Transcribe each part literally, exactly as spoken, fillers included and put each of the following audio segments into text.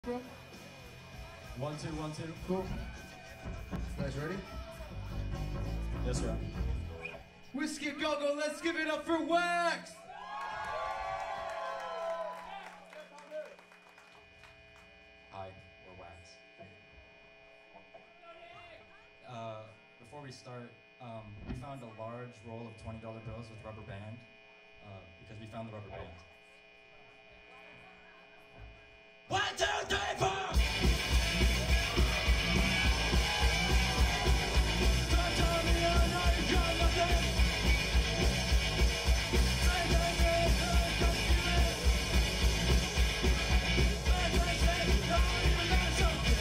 Bro? One, two, one, two. Cool. You guys ready? Yes, sir. Whisky A Go Go, let's give it up for Wax! Hi, we're Wax. Uh, before we start, um, we found a large roll of twenty dollar bills with rubber band, uh, because we found the rubber band. One, two, three, four! Don't tell me I know you got nothing. Say, say, say, say, come to me. Say, say, say, don't even know something.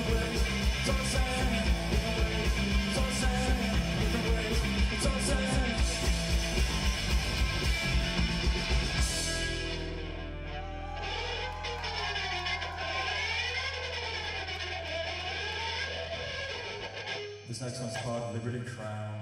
Don't say This next one's called Liberty Crown.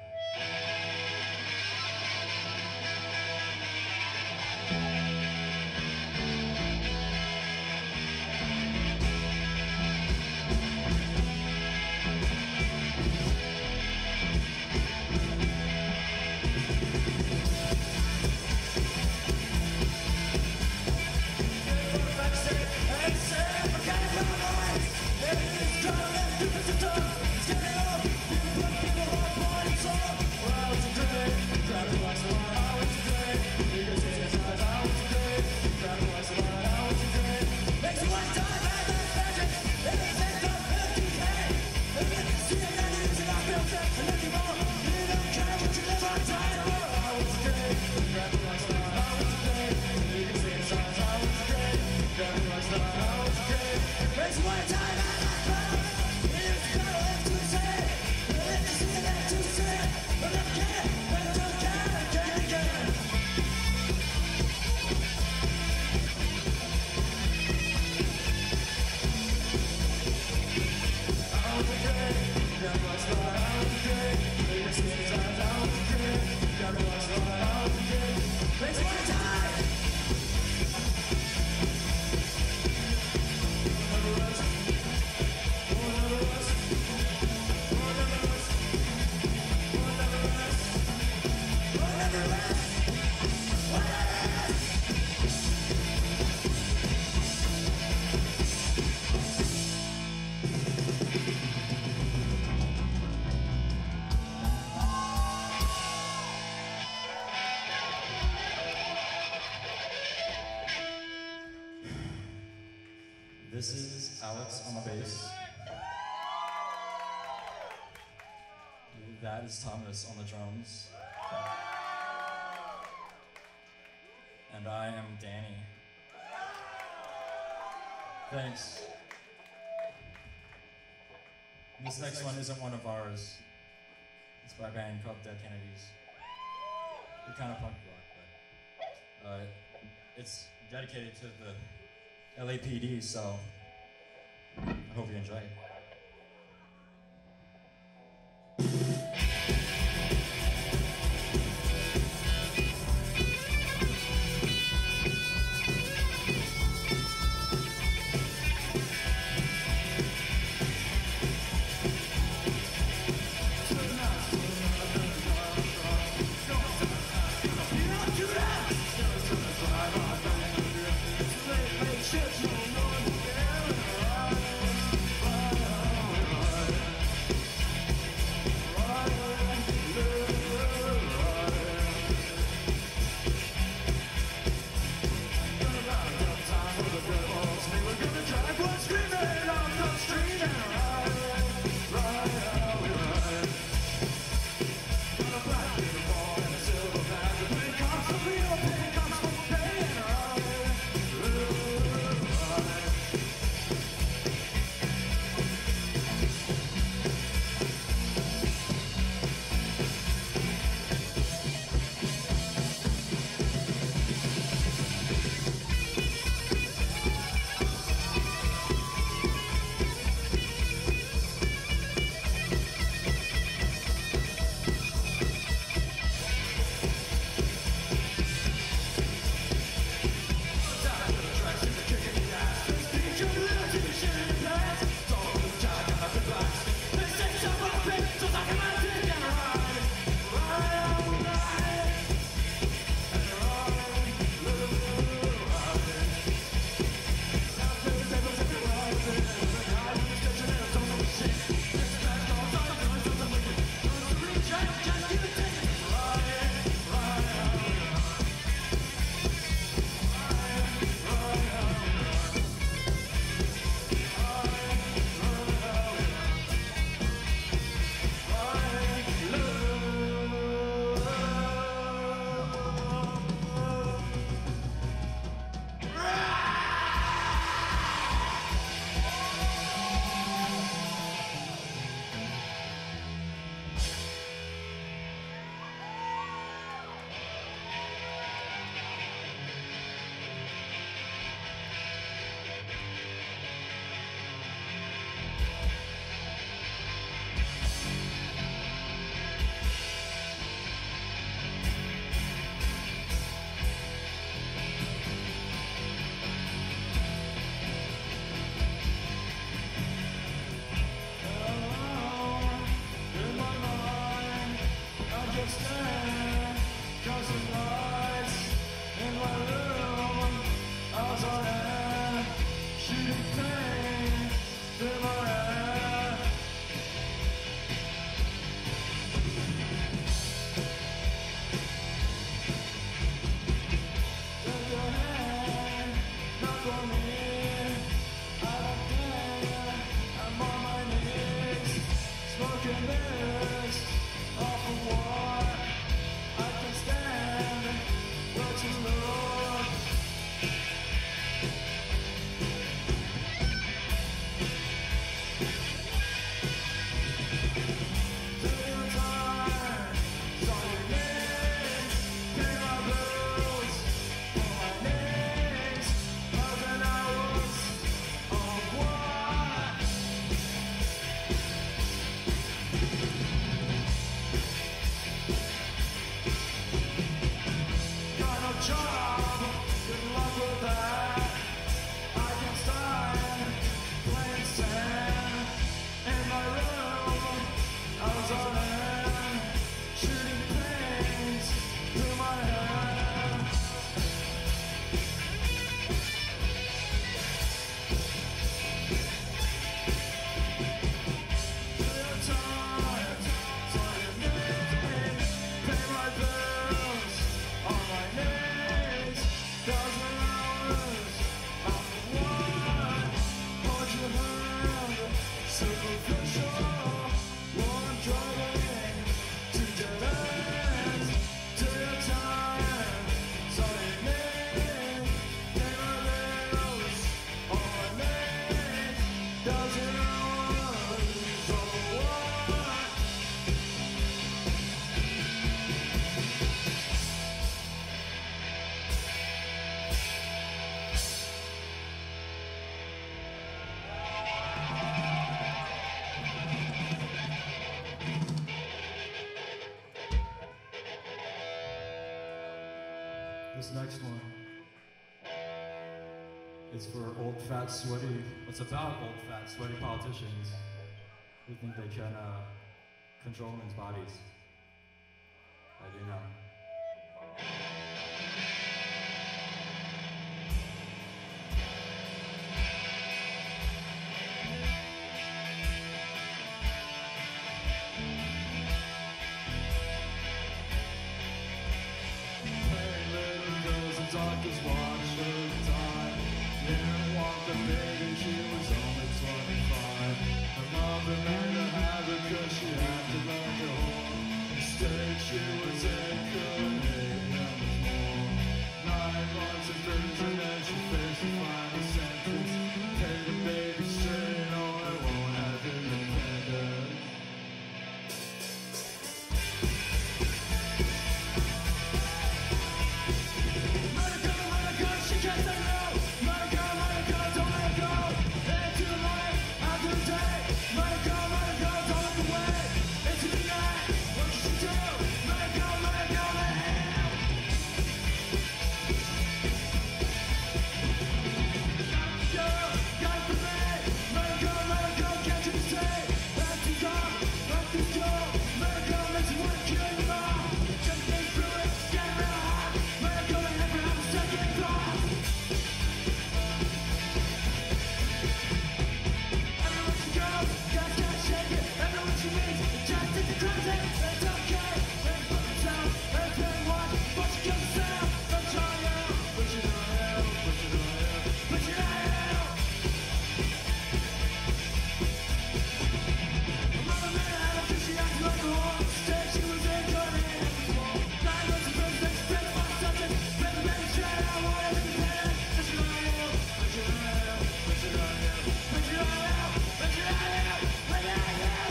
This is Alex on the bass. That is Thomas on the drums. And I am Danny. Thanks. This next one isn't one of ours. It's by a band called Dead Kennedys. They're kind of punk rock, but uh, it's dedicated to the L A P D, so I hope you enjoy it. Shit, no one, yeah. stand, cause the lights in my room, as I am shooting pain through my head. Take your hand, not for me. I don't care, I'm on my knees, smoking this awful war. I can stand what you look. Do your time, it's all you need. Pay my bills on my knees, thousand hours of what? Got no job, good luck with that. I can stand playing sand in my room, as I am shooting pains through my head. Do your time, it's all you need. Pay my bills on my knees, thousand hours of what? Hold your hand, superficial, one driving to dead ends. Do your time, it's all you need. Pay my bills on my knees, thousand hours of what? This next one, it's for old, fat, sweaty, it's about old, fat, sweaty politicians who think they can uh, control women's bodies. I do know. Hey, little girls and doctors watch her die. Didn't want the baby, she was only twenty-five. Her mother made her have it 'cause she acted like a whore. Instead, she was incarnated more. Nine months in prison and she faced the final sentence. Pay the baby straight or I won't have independence. Let her go, let her go, she can't say no. Let her go, let her go, don't let her go. Into the light, after the day. Let her go, let her go, don't look away. Into the night, what should she do? Let her go, let her go, let her go. Go, got it for me. Let her go, let her go, can't you stay? Let her go, let this go. Let her go, makes you wanna kill your mom. Just think through it, get real hot. Let her go, let her have a second thought. Everywhere she goes, got gotta shake it. Everywhere she meets, just take the crazy. It's okay, let it fucking sound. Let it play watch, but she kills the sound. Don't try out, push it on hell, push it on hell, push it on hell. Mama made her out of fish, she acted like a whore. Said she was incarnated before. Nine months in prison, they spent five subjects. Baby, baby, straight out, wanted independence. Push it on hell, push it on hell, push it on hell, push it on hell, push it on hell, push it on hell,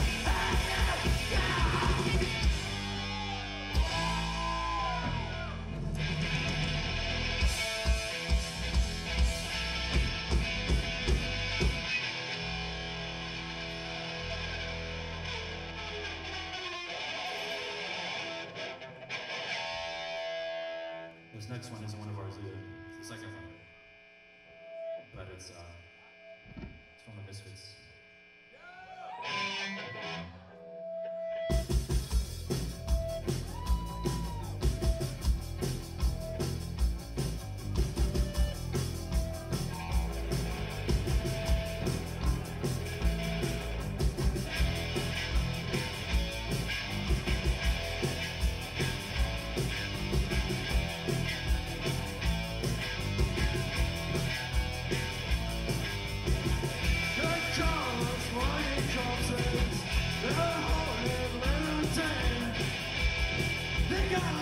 This next one isn't one of ours either. It's the second one. But it's, uh, it's from the Misfits.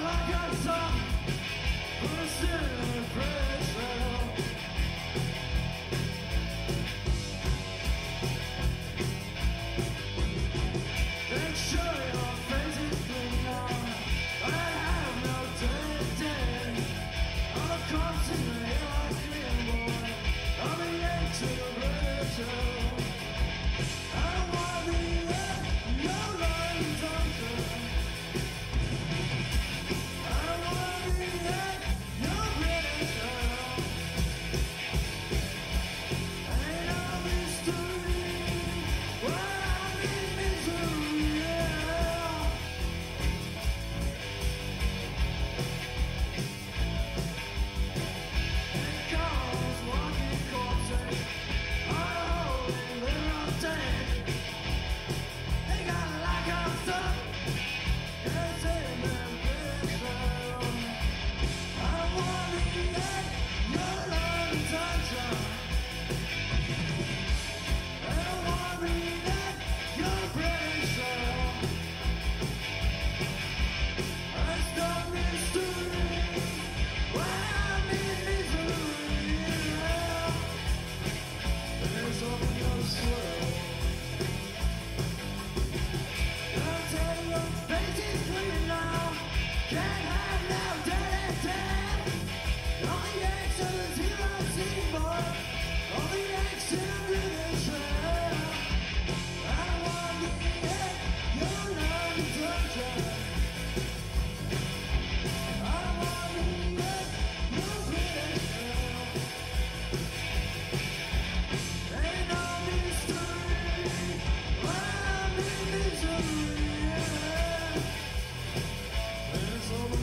It's over.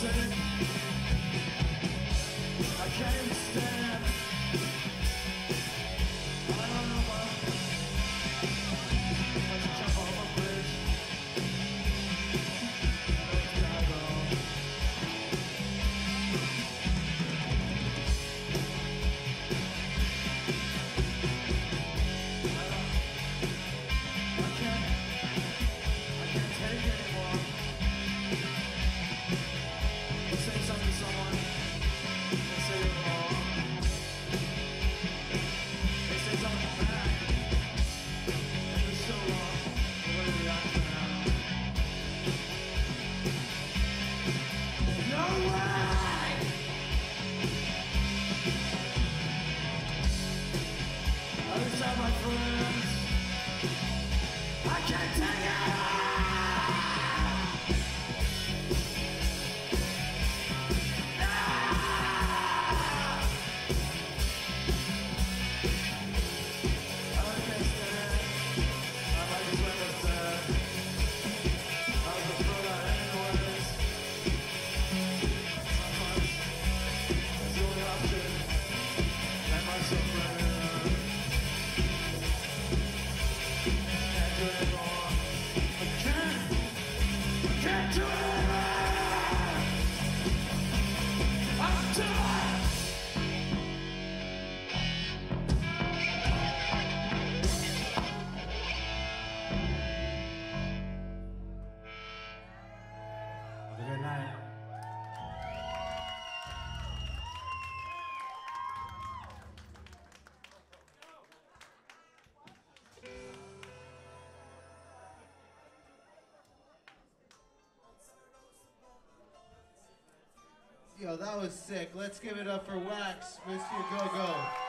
sick. I can't even stand. I don't know why. I should jump off a bridge. It's gotta go. I can't, I can't take it anymore. I'll say something to someone, they say you're wrong. They say something back, and you're still wrong. The way they act now. No way! I just have my friends. I can't take it! Have a good night. Yo, that was sick. Let's give it up for Wax, Whisky A Go Go.